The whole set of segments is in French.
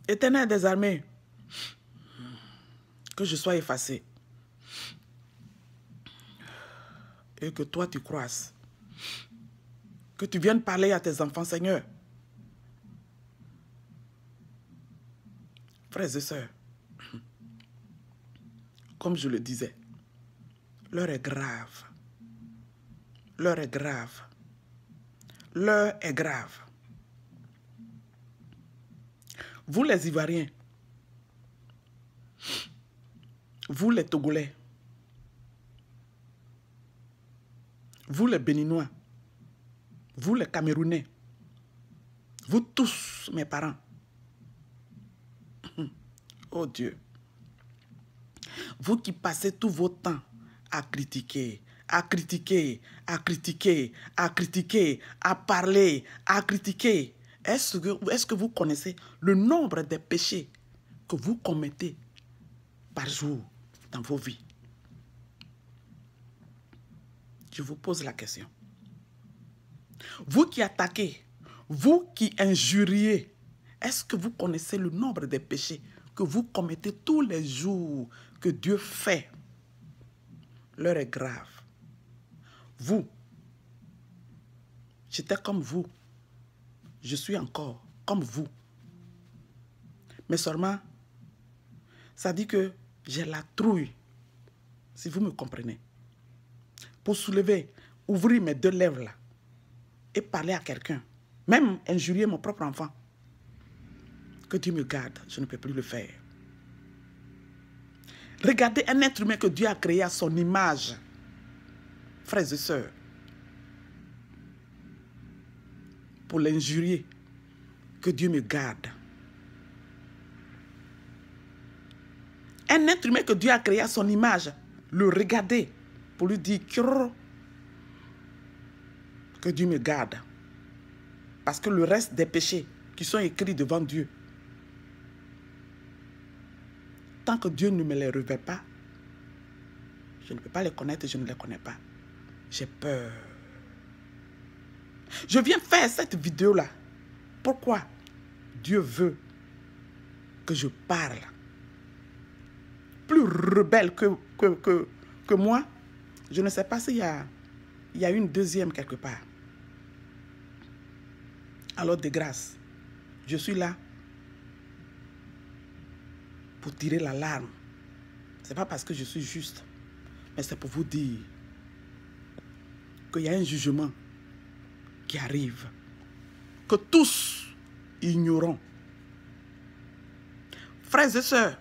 Éternel des armées, que je sois effacé. Et que toi tu croisses. Que tu viennes parler à tes enfants, Seigneur. Frères et sœurs, comme je le disais, l'heure est grave. L'heure est grave. L'heure est grave. Vous les Ivoiriens, vous les Togolais, vous les Béninois, vous les Camerounais, vous tous mes parents, oh Dieu, vous qui passez tout votre temps à critiquer, à critiquer, à critiquer, à critiquer, à parler, à critiquer, est-ce que vous connaissez le nombre des péchés que vous commettez par jour dans vos vies? Je vous pose la question. Vous qui attaquez, vous qui injuriez, est-ce que vous connaissez le nombre des péchés que vous commettez tous les jours que Dieu fait? L'heure est grave. Vous, j'étais comme vous. Je suis encore comme vous. Mais seulement, ça dit que j'ai la trouille, si vous me comprenez, pour soulever, ouvrir mes deux lèvres là et parler à quelqu'un, même injurier mon propre enfant. Que Dieu me garde, je ne peux plus le faire. Regardez un être humain que Dieu a créé à son image. Frères et sœurs, pour l'injurier, que Dieu me garde. Un être humain que Dieu a créé à son image, le regarder pour lui dire que Dieu me garde. Parce que le reste des péchés qui sont écrits devant Dieu, tant que Dieu ne me les révèle pas, je ne peux pas les connaître et je ne les connais pas. J'ai peur. Je viens faire cette vidéo-là. Pourquoi? Dieu veut que je parle. Plus rebelle que moi, je ne sais pas s'il y a une deuxième quelque part. Alors de grâce, je suis là pour tirer l'alarme. Ce n'est pas parce que je suis juste, mais c'est pour vous dire qu'il y a un jugement qui arrive, que tous ignorons. Frères et sœurs,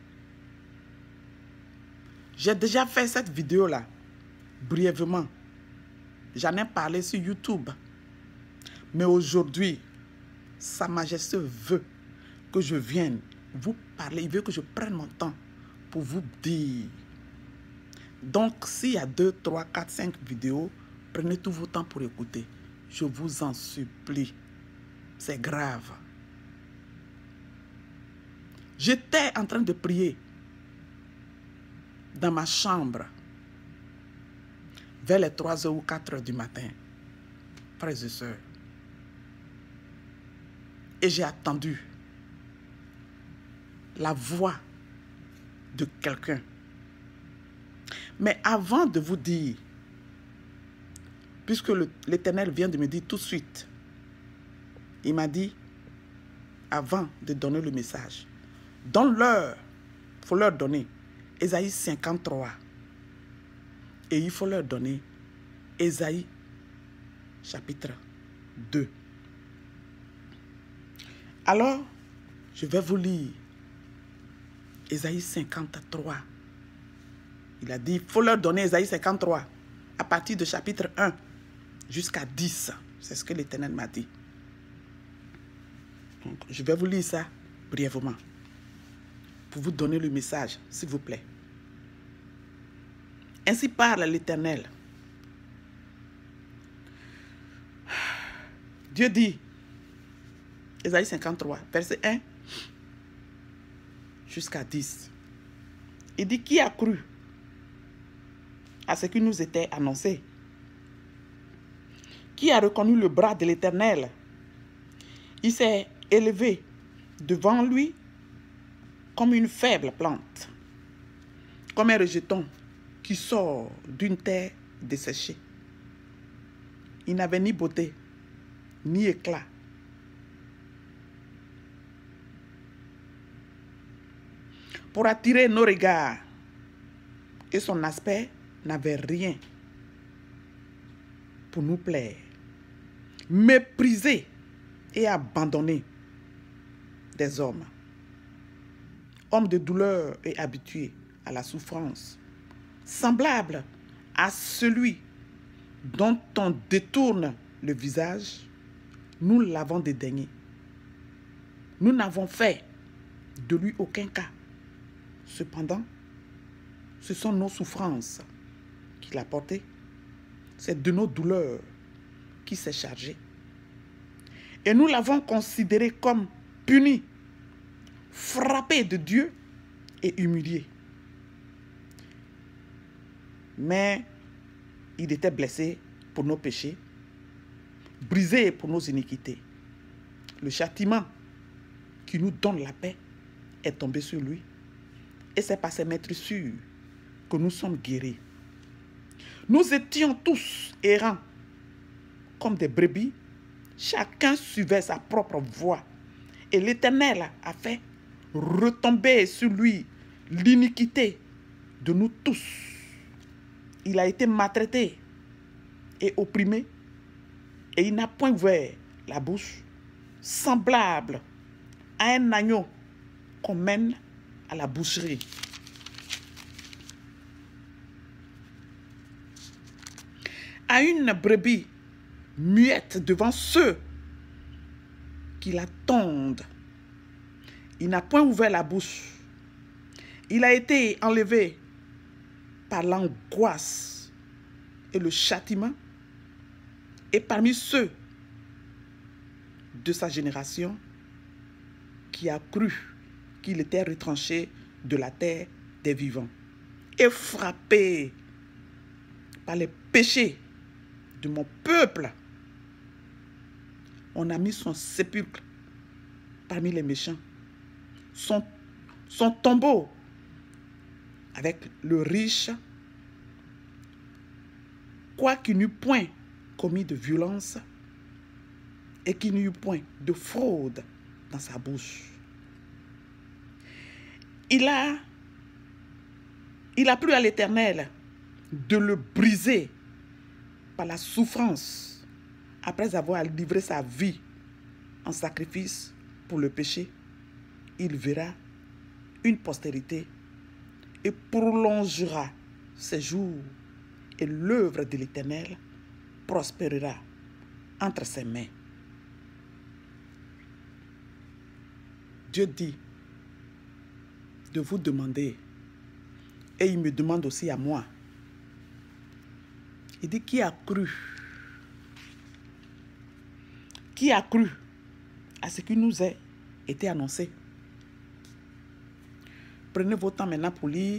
j'ai déjà fait cette vidéo-là, brièvement. J'en ai parlé sur YouTube. Mais aujourd'hui, Sa Majesté veut que je vienne vous parler. Il veut que je prenne mon temps pour vous dire. Donc, s'il y a 2, 3, 4, 5 vidéos, prenez tout votre temps pour écouter. Je vous en supplie. C'est grave. J'étais en train de prier dans ma chambre vers les 3h ou 4h du matin. Frères et sœurs. Et j'ai attendu la voix de quelqu'un. Mais avant de vous dire, puisque l'Éternel vient de me dire tout de suite, il m'a dit, avant de donner le message, donne-leur, il faut leur donner Ésaïe 53. Et il faut leur donner Ésaïe chapitre 2. Alors, je vais vous lire Ésaïe 53. Il a dit, il faut leur donner Ésaïe 53 à partir de chapitre 1 jusqu'à 10. C'est ce que l'Éternel m'a dit. Donc, je vais vous lire ça brièvement pour vous donner le message, s'il vous plaît. Ainsi parle l'Éternel. Dieu dit, Ésaïe 53, verset 1 jusqu'à 10. Il dit, qui a cru à ce qui nous était annoncé? Qui a reconnu le bras de l'Éternel? Il s'est élevé devant lui comme une faible plante, comme un rejeton qui sort d'une terre desséchée. Il n'avait ni beauté, ni éclat. Pour attirer nos regards, et son aspect n'avait rien pour nous plaire. Méprisé et abandonné des hommes. Homme de douleur et habitué à la souffrance. Semblable à celui dont on détourne le visage, nous l'avons dédaigné. Nous n'avons fait de lui aucun cas. Cependant, ce sont nos souffrances qu'il a portées. C'est de nos douleurs qu'il s'est chargé. Et nous l'avons considéré comme puni, frappé de Dieu et humilié. Mais il était blessé pour nos péchés, brisé pour nos iniquités. Le châtiment qui nous donne la paix est tombé sur lui. Et c'est par ses maîtrissures que nous sommes guéris. Nous étions tous errants comme des brebis. Chacun suivait sa propre voie. Et l'Éternel a fait retomber sur lui l'iniquité de nous tous. Il a été maltraité et opprimé. Et il n'a point ouvert la bouche, semblable à un agneau qu'on mène à la boucherie. À une brebis muette devant ceux qui l'attendent. Il n'a point ouvert la bouche. Il a été enlevé par l'angoisse et le châtiment. Et parmi ceux de sa génération qui a cru qu'il était retranché de la terre des vivants et frappé par les péchés de mon peuple, on a mis son sépulcre parmi les méchants, son tombeau avec le riche, quoiqu'il n'eût point commis de violence et qu'il n'y eut point de fraude dans sa bouche. Il a plu à l'Éternel de le briser par la souffrance après avoir livré sa vie en sacrifice pour le péché. Il verra une postérité et prolongera ses jours et l'œuvre de l'Éternel prospérera entre ses mains. Dieu dit de vous demander, et il me demande aussi à moi. Il dit, qui a cru à ce qui nous a été annoncé? Prenez votre temps maintenant pour lire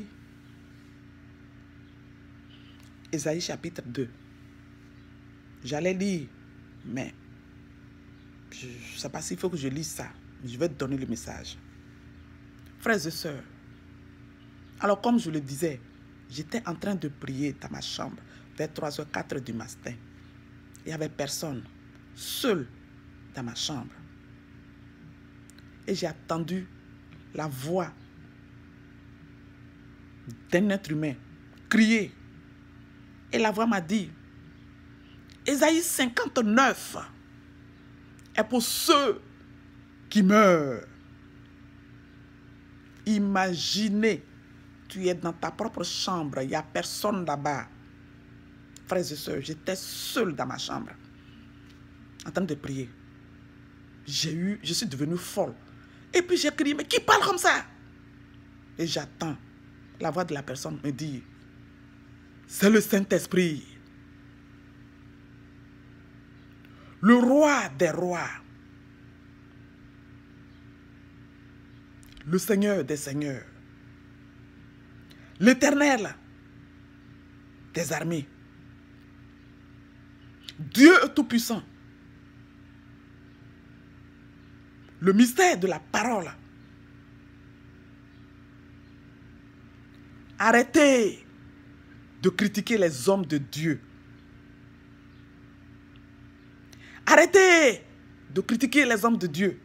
Ésaïe chapitre 2. J'allais lire, mais je ne sais pas s'il faut que je lise ça. Je vais te donner le message. Frères et sœurs, alors comme je le disais, j'étais en train de prier dans ma chambre vers 3h, 4h du matin. Il n'y avait personne, seul dans ma chambre. Et j'ai entendu la voix d'un être humain crier. Et la voix m'a dit, Ésaïe 59 est pour ceux qui meurent. Imaginez, tu es dans ta propre chambre, il n'y a personne là-bas. Frères et sœurs, j'étais seul dans ma chambre, en train de prier. Je suis devenue folle. Et puis j'ai crié, mais qui parle comme ça? Et j'attends. La voix de la personne me dit, c'est le Saint-Esprit. Le roi des rois. Le Seigneur des seigneurs. L'Éternel des armées. Dieu Tout-Puissant. le mystère de la parole. Arrêtez de critiquer les hommes de Dieu. Arrêtez de critiquer les hommes de Dieu.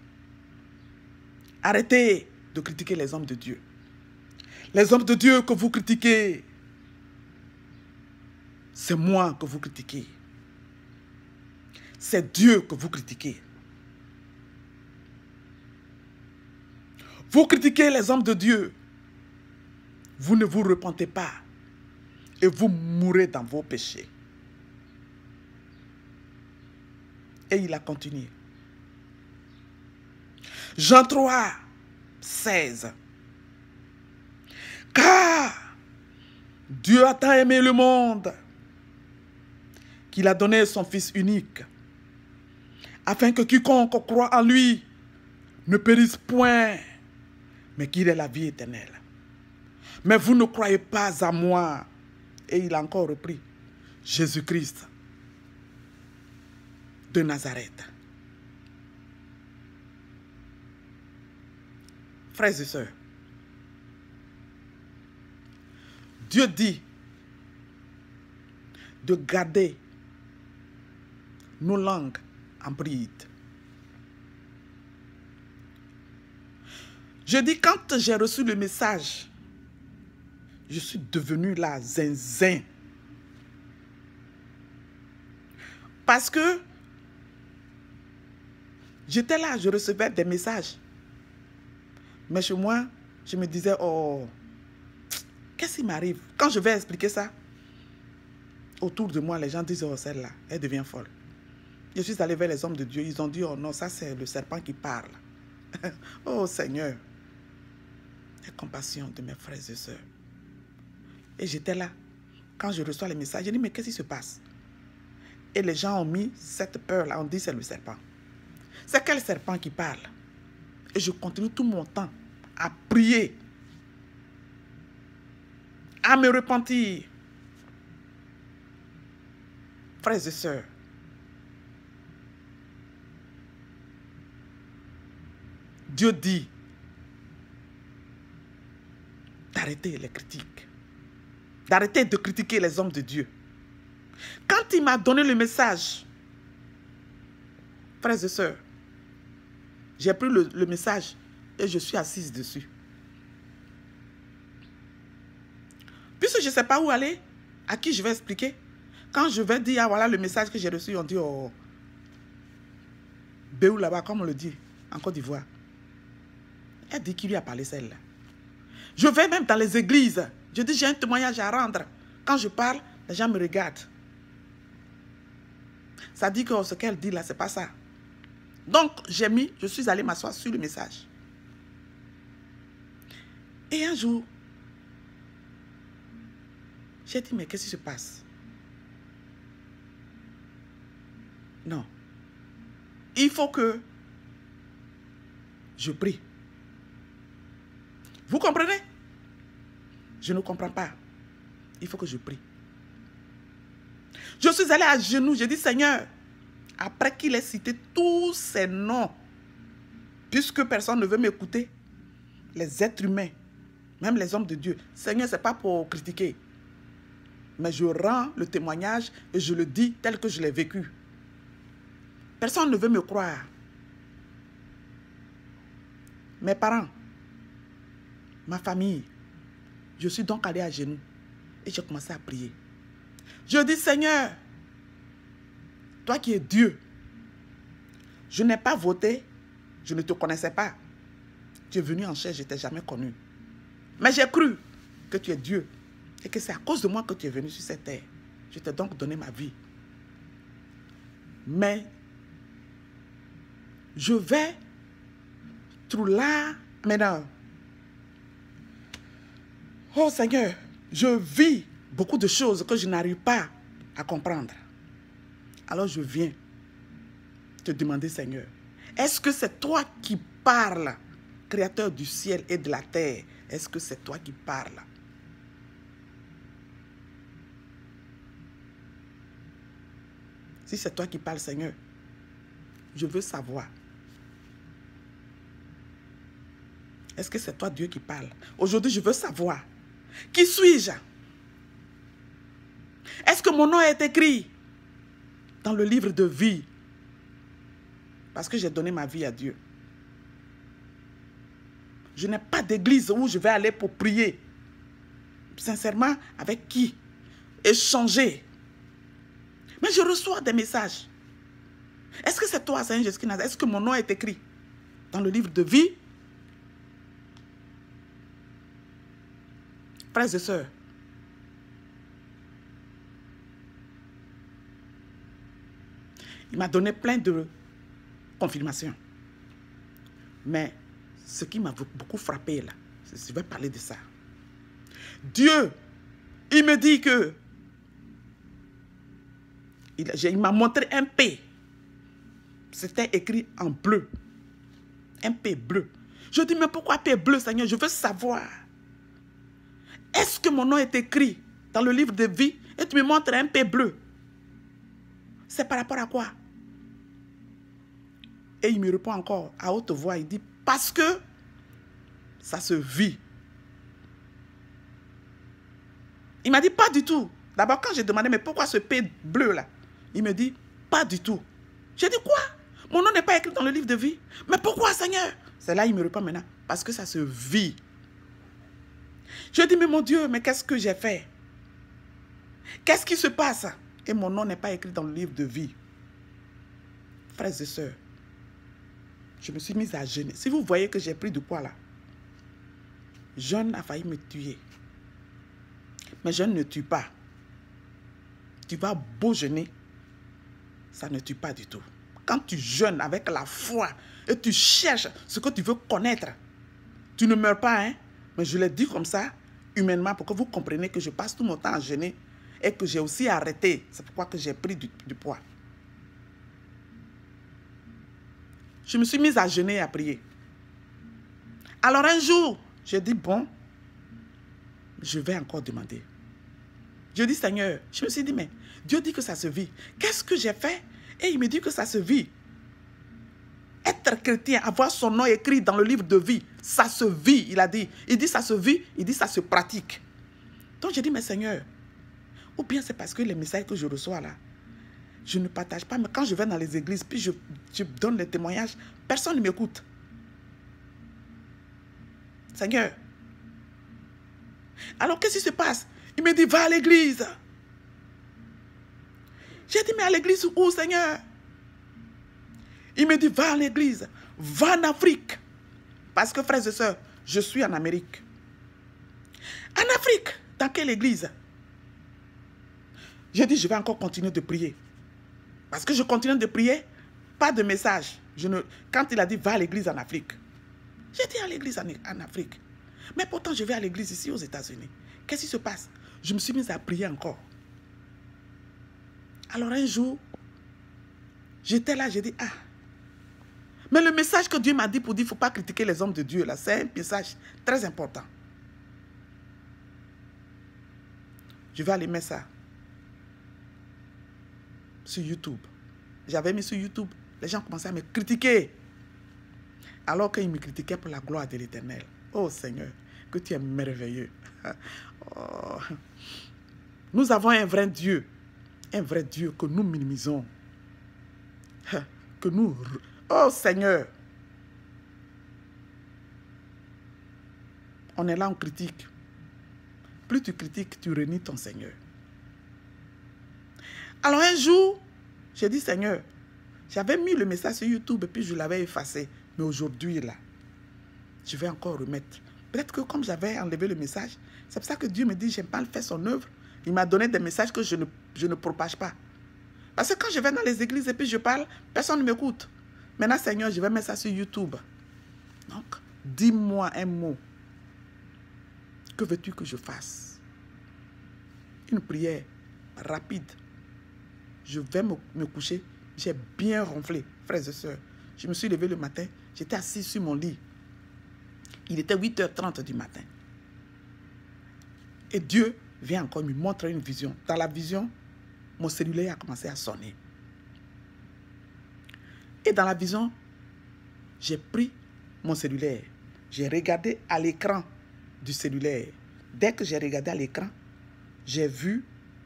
Arrêtez de critiquer les hommes de Dieu. Les hommes de Dieu que vous critiquez, c'est moi que vous critiquez. C'est Dieu que vous critiquez. Vous critiquez les hommes de Dieu. Vous ne vous repentez pas. Et vous mourrez dans vos péchés. Et il a continué. Jean 3, 16. Car Dieu a tant aimé le monde qu'il a donné son Fils unique, afin que quiconque croit en lui ne périsse point, mais qu'il ait la vie éternelle. Mais vous ne croyez pas à moi. Et il a encore repris. Jésus-Christ de Nazareth. Frères et sœurs, Dieu dit de garder nos langues en bride. Je dis, quand j'ai reçu le message, je suis devenu là, zinzin. Parce que j'étais là, je recevais des messages. Mais chez moi, je me disais, oh, qu'est-ce qui m'arrive? Quand je vais expliquer ça, autour de moi, les gens disent, oh, celle-là, elle devient folle. Je suis allé vers les hommes de Dieu, ils ont dit, oh non, ça c'est le serpent qui parle. Oh Seigneur, aie compassion de mes frères et sœurs. Et j'étais là. Quand je reçois les messages, je dis, mais qu'est-ce qui se passe? Et les gens ont mis cette peur-là, on dit c'est le serpent. C'est quel serpent qui parle? Et je continue tout mon temps à prier, à me repentir. Frères et sœurs, Dieu dit d'arrêter les critiques. D'arrêter de critiquer les hommes de Dieu. Quand il m'a donné le message, frères et sœurs, j'ai pris le message et je suis assise dessus. Puisque je ne sais pas où aller, à qui je vais expliquer. Quand je vais dire, ah voilà le message que j'ai reçu, on dit, oh, Béou là-bas, comme on le dit, en Côte d'Ivoire. Elle dit qui lui a parlé celle-là. Je vais même dans les églises. Je dis, j'ai un témoignage à rendre. Quand je parle, les gens me regardent. Ça dit que ce qu'elle dit là, c'est pas ça. Donc, je suis allé m'asseoir sur le message. Et un jour, j'ai dit, mais qu'est-ce qui se passe? Non. Il faut que je prie. Vous comprenez? Je ne comprends pas. Il faut que je prie. Je suis allé à genoux. J'ai dit, Seigneur, après qu'il ait cité tous ces noms, puisque personne ne veut m'écouter, les êtres humains, même les hommes de Dieu, Seigneur, ce n'est pas pour critiquer. Mais je rends le témoignage et je le dis tel que je l'ai vécu. Personne ne veut me croire. Mes parents, ma famille, je suis donc allé à genoux et j'ai commencé à prier. Je dis, Seigneur, toi qui es Dieu, je n'ai pas voté, je ne te connaissais pas. Tu es venu en chair, je ne t'ai jamais connu. Mais j'ai cru que tu es Dieu et que c'est à cause de moi que tu es venu sur cette terre. Je t'ai donc donné ma vie. Mais je vais tout là maintenant. Oh Seigneur, je vis beaucoup de choses que je n'arrive pas à comprendre. Alors je viens te demander, Seigneur, est-ce que c'est toi qui parles, créateur du ciel et de la terre? Est-ce que c'est toi qui parles? Si c'est toi qui parles, Seigneur, je veux savoir. Est-ce que c'est toi, Dieu, qui parle? Aujourd'hui, je veux savoir. Qui suis-je? Est-ce que mon nom est écrit dans le livre de vie? Parce que j'ai donné ma vie à Dieu. Je n'ai pas d'église où je vais aller pour prier. Sincèrement, avec qui? Échanger. Mais je reçois des messages. Est-ce que c'est toi, Seigneur Jésus-Christ Nazareth? Est-ce que mon nom est écrit dans le livre de vie? Frères et sœurs, il m'a donné plein de confirmations. Mais ce qui m'a beaucoup frappé là, je vais parler de ça. Dieu, il me dit que il m'a montré un P. C'était écrit en bleu. Un P bleu. Je dis, mais pourquoi P bleu, Seigneur? Je veux savoir. Est-ce que mon nom est écrit dans le livre de vie et tu me montres un P bleu? C'est par rapport à quoi? Et il me répond encore à haute voix. Il dit, parce que ça se vit. Il m'a dit, pas du tout. D'abord, quand j'ai demandé, mais pourquoi ce P bleu là? Il me dit, pas du tout. J'ai dit, quoi? Mon nom n'est pas écrit dans le livre de vie. Mais pourquoi, Seigneur? C'est là, il me répond maintenant, parce que ça se vit. Je dis, mais mon Dieu, mais qu'est-ce que j'ai fait? Qu'est-ce qui se passe? Et mon nom n'est pas écrit dans le livre de vie. Frères et sœurs, je me suis mise à jeûner. Si vous voyez que j'ai pris du poids là, jeûne a failli me tuer. Mais jeûne ne tue pas. Tu vas beau jeûner, ça ne tue pas du tout. Quand tu jeûnes avec la foi et tu cherches ce que tu veux connaître, tu ne meurs pas, hein? Mais je l'ai dit comme ça, humainement, pour que vous compreniez que je passe tout mon temps à jeûner et que j'ai aussi arrêté. C'est pourquoi que j'ai pris du poids. Je me suis mise à jeûner et à prier. Alors un jour, j'ai dit, bon, je vais encore demander. Je dis, Seigneur, je me suis dit, mais Dieu dit que ça se vit. Qu'est-ce que j'ai fait? Et il me dit que ça se vit. Être chrétien, avoir son nom écrit dans le livre de vie, ça se vit, il a dit. Il dit ça se vit, il dit ça se pratique. Donc j'ai dit, mais Seigneur, ou bien c'est parce que les messages que je reçois là, je ne partage pas, mais quand je vais dans les églises, puis je donne les témoignages, personne ne m'écoute. Seigneur. Alors qu'est-ce qui se passe? Il me dit, va à l'église. J'ai dit, mais à l'église où, Seigneur? Il me dit, va à l'église, va en Afrique. Parce que, frères et sœurs, je suis en Amérique. En Afrique, dans quelle église? J'ai dit, je vais encore continuer de prier. Parce que je continue de prier, pas de message. Quand il a dit, va à l'église en Afrique. J'ai dit, à l'église en Afrique. Mais pourtant, je vais à l'église ici aux États-Unis. Qu'est-ce qui se passe? Je me suis mise à prier encore. Alors un jour, j'étais là, j'ai dit, ah. Mais le message que Dieu m'a dit pour dire, il ne faut pas critiquer les hommes de Dieu, là, c'est un message très important. Je vais aller mettre ça sur YouTube. J'avais mis sur YouTube, les gens commençaient à me critiquer. Alors qu'ils me critiquaient pour la gloire de l'Éternel. Oh Seigneur, que tu es merveilleux. Oh. Nous avons un vrai Dieu que nous minimisons. Que nous... Oh Seigneur. On est là, on critique. Plus tu critiques, tu renies ton Seigneur. Alors un jour, j'ai dit, Seigneur, j'avais mis le message sur YouTube et puis je l'avais effacé. Mais aujourd'hui, là, je vais encore remettre. Peut-être que comme j'avais enlevé le message, c'est pour ça que Dieu me dit, j'aime pas faire son œuvre. Il m'a donné des messages que je ne propage pas. Parce que quand je vais dans les églises et puis je parle, personne ne m'écoute. Maintenant, Seigneur, je vais mettre ça sur YouTube. Donc, dis-moi un mot. Que veux-tu que je fasse? Une prière rapide. Je vais me coucher. J'ai bien ronflé, frères et sœurs. Je me suis levé le matin. J'étais assis sur mon lit. Il était 8h30 du matin. Et Dieu vient encore me montrer une vision. Dans la vision, mon cellulaire a commencé à sonner. Et dans la vision, j'ai pris mon cellulaire. J'ai regardé à l'écran du cellulaire. Dès que j'ai regardé à l'écran, j'ai vu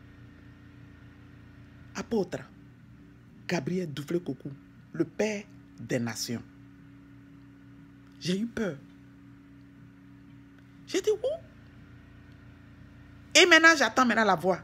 apôtre Gabriel Duflé-Coco, le père des nations. J'ai eu peur. J'ai dit où? Et maintenant, j'attends la voix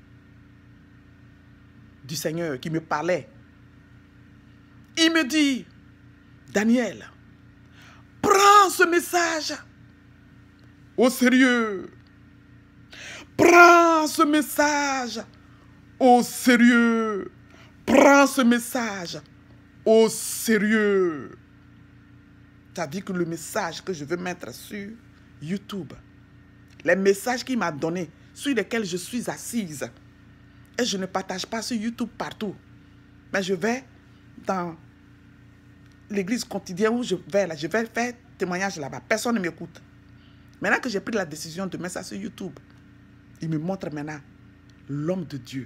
du Seigneur qui me parlait. Il me dit, Daniel, prends ce message au sérieux. Prends ce message au sérieux. Prends ce message au sérieux. C'est-à-dire que le message que je veux mettre sur YouTube, les messages qu'il m'a donnés, sur lesquels je suis assise, et je ne partage pas sur YouTube partout, mais je vais dans l'église quotidienne où je vais là, je vais faire témoignage là-bas. Personne ne m'écoute. Maintenant que j'ai pris la décision de mettre ça sur YouTube, il me montre maintenant l'homme de Dieu.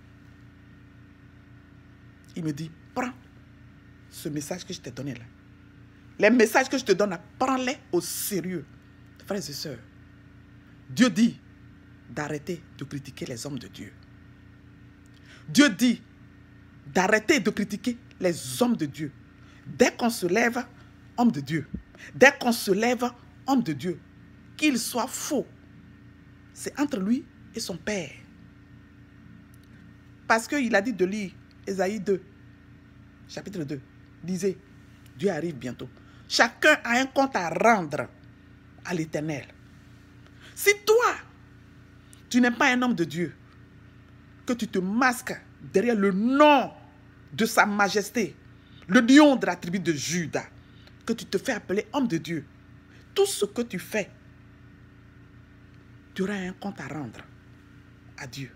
Il me dit, prends ce message que je t'ai donné là. Les messages que je te donne là, prends-les au sérieux. Frères et sœurs, Dieu dit d'arrêter de critiquer les hommes de Dieu. Dieu dit d'arrêter de critiquer les hommes de Dieu. Dès qu'on se lève, homme de Dieu. Dès qu'on se lève, homme de Dieu. Qu'il soit faux, c'est entre lui et son Père. Parce qu'il a dit de lire Ésaïe 2, chapitre 2. Lisez, Dieu arrive bientôt. Chacun a un compte à rendre à l'Éternel. Si toi, tu n'es pas un homme de Dieu, que tu te masques derrière le nom de sa majesté, le lion de la tribu de Juda, que tu te fais appeler homme de Dieu, tout ce que tu fais, tu auras un compte à rendre à Dieu.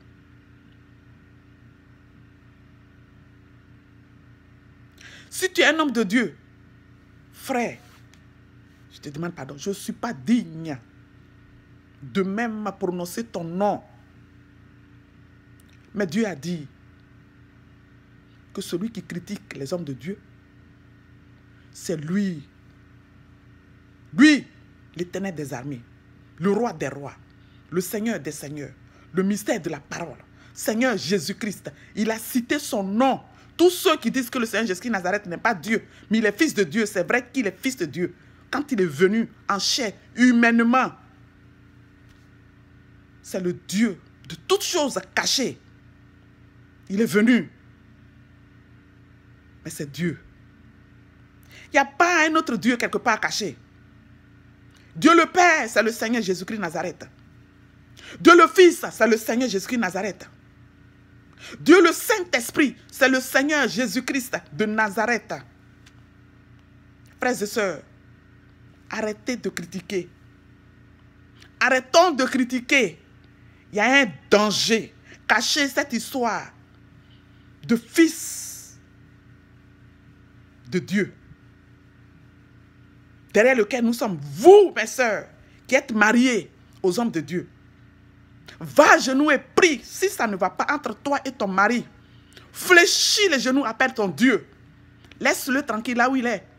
Si tu es un homme de Dieu, frère, je te demande pardon, je ne suis pas digne de même prononcer ton nom. Mais Dieu a dit que celui qui critique les hommes de Dieu, c'est lui. Lui, l'Éternel des armées, le roi des rois, le Seigneur des seigneurs, le mystère de la parole, Seigneur Jésus-Christ. Il a cité son nom. Tous ceux qui disent que le Seigneur Jésus-Christ Nazareth n'est pas Dieu, mais il est fils de Dieu, c'est vrai qu'il est fils de Dieu. Quand il est venu en chair, humainement, c'est le Dieu de toutes choses cachées. Il est venu. Mais c'est Dieu. Il n'y a pas un autre Dieu quelque part caché. Dieu le Père, c'est le Seigneur Jésus-Christ Nazareth. Dieu le Fils, c'est le Seigneur Jésus-Christ Nazareth. Dieu le Saint-Esprit, c'est le Seigneur Jésus-Christ de Nazareth. Frères et sœurs, arrêtez de critiquer. Arrêtons de critiquer. Il y a un danger. Cachez cette histoire de fils de Dieu, derrière lequel nous sommes, vous, mes sœurs, qui êtes mariés aux hommes de Dieu. Va à genoux et prie. Si ça ne va pas entre toi et ton mari, fléchis les genoux, appelle ton Dieu. Laisse-le tranquille là où il est.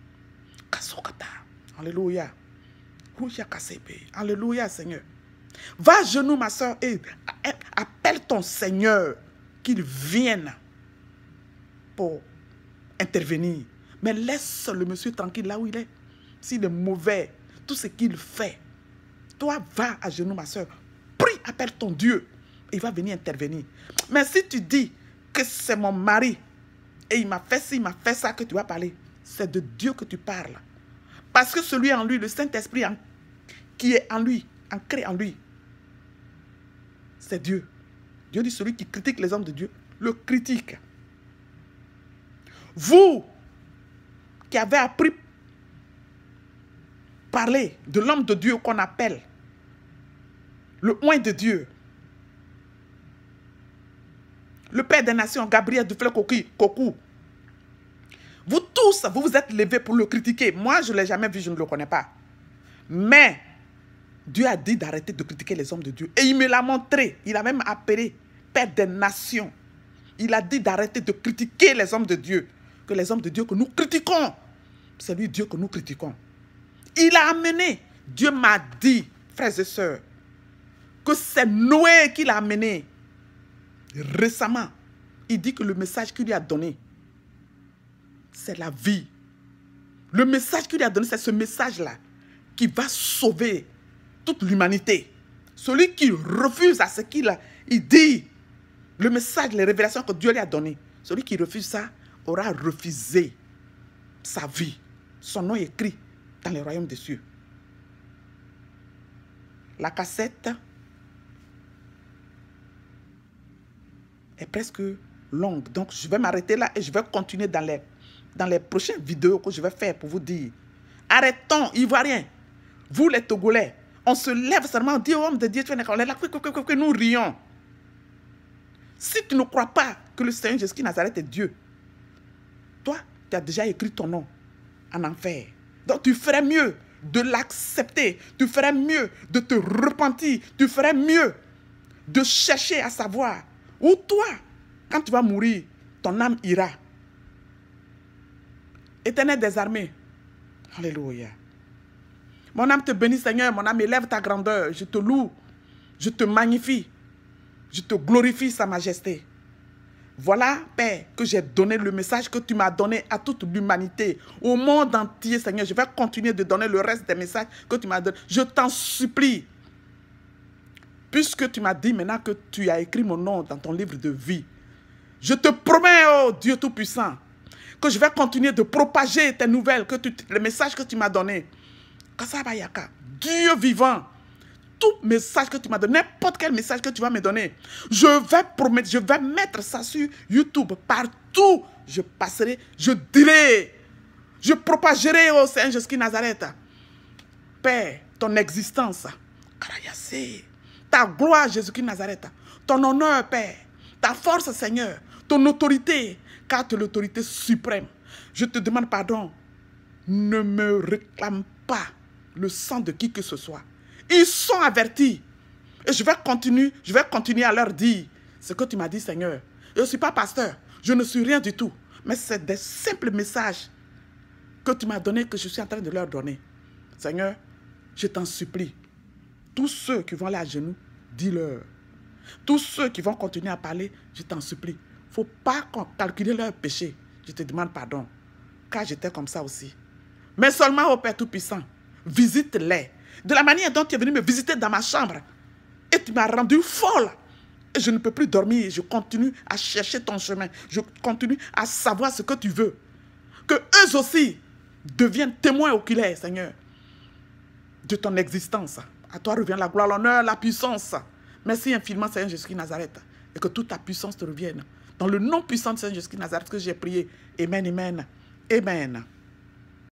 Alléluia. Alléluia, Seigneur. Va à genoux, ma soeur, et appelle ton Seigneur qu'il vienne pour intervenir. Mais laisse le monsieur tranquille là où il est. S'il est mauvais, tout ce qu'il fait, toi, va à genoux, ma soeur. Prie, appelle ton Dieu. Il va venir intervenir. Mais si tu dis que c'est mon mari et il m'a fait ci, il m'a fait ça, que tu vas parler, c'est de Dieu que tu parles. Parce que celui en lui, le Saint-Esprit qui est en lui, ancré en lui, c'est Dieu. Dieu dit celui qui critique les hommes de Dieu, le critique. Vous qui avez appris parler de l'homme de Dieu qu'on appelle le oint de Dieu, le Père des nations, Gabriel Duflé-Coco, vous tous, vous vous êtes levés pour le critiquer. Moi, je ne l'ai jamais vu, je ne le connais pas. Mais Dieu a dit d'arrêter de critiquer les hommes de Dieu. Et il me l'a montré. Il a même appelé Père des nations. Il a dit d'arrêter de critiquer les hommes de Dieu. Que les hommes de Dieu que nous critiquons, c'est lui Dieu que nous critiquons. Il a amené. Dieu m'a dit, frères et sœurs, que c'est Noé qui l'a amené. Récemment, il dit que le message qu'il lui a donné, c'est la vie. Le message qu'il lui a donné, c'est ce message-là qui va sauver toute l'humanité. Celui qui refuse à ce qu'il dit, le message, les révélations que Dieu lui a données, celui qui refuse ça aura refusé sa vie. Son nom est écrit dans le royaume des cieux. La cassette est presque longue. Donc, je vais m'arrêter là et je vais continuer dans les prochaines vidéos que je vais faire pour vous dire. Arrêtons, Ivoiriens. Vous, les Togolais, on se lève seulement, on dit, oh, homme de Dieu, tu es là, que nous rions. Si tu ne crois pas que le Seigneur Jésus Nazareth est Dieu, toi, tu as déjà écrit ton nom en enfer. Donc, tu ferais mieux de l'accepter. Tu ferais mieux de te repentir. Tu ferais mieux de chercher à savoir où toi, quand tu vas mourir, ton âme ira. Éternel des armées. Alléluia. Mon âme te bénit, Seigneur. Mon âme élève ta grandeur. Je te loue. Je te magnifie. Je te glorifie, Sa Majesté. Voilà, Père, que j'ai donné le message que tu m'as donné à toute l'humanité, au monde entier, Seigneur. Je vais continuer de donner le reste des messages que tu m'as donnés. Je t'en supplie. Puisque tu m'as dit maintenant que tu as écrit mon nom dans ton livre de vie, je te promets, oh Dieu Tout-Puissant, que je vais continuer de propager tes nouvelles, les messages que tu m'as donnés. Kasabayaka, Dieu vivant, tout message que tu m'as donné, n'importe quel message que tu vas me donner, je vais promettre, je vais mettre ça sur YouTube, partout je passerai, je dirai, je propagerai au Seigneur Jésus Nazareth, Père, ton existence, ta gloire Jésus Nazareth, ton honneur, Père, ta force, Seigneur, ton autorité, car tu es l'autorité suprême. Je te demande pardon, ne me réclame pas le sang de qui que ce soit. Ils sont avertis. Et je vais continuer à leur dire ce que tu m'as dit, Seigneur. Je ne suis pas pasteur. Je ne suis rien du tout. Mais c'est des simples messages que tu m'as donnés que je suis en train de leur donner. Seigneur, je t'en supplie. Tous ceux qui vont aller à genoux, dis-leur. Tous ceux qui vont continuer à parler, je t'en supplie. Il ne faut pas calculer leurs péchés. Je te demande pardon. Car j'étais comme ça aussi. Mais seulement au Père Tout-Puissant, visite-les. De la manière dont tu es venu me visiter dans ma chambre. Et tu m'as rendu folle. Et je ne peux plus dormir. Je continue à chercher ton chemin. Je continue à savoir ce que tu veux. Que eux aussi deviennent témoins oculaires, Seigneur, de ton existence. À toi revient la gloire, l'honneur, la puissance. Merci infiniment, Seigneur Jésus Nazareth. Et que toute ta puissance te revienne. Dans le nom puissant de Seigneur Jésus Nazareth que j'ai prié. Amen, amen, amen.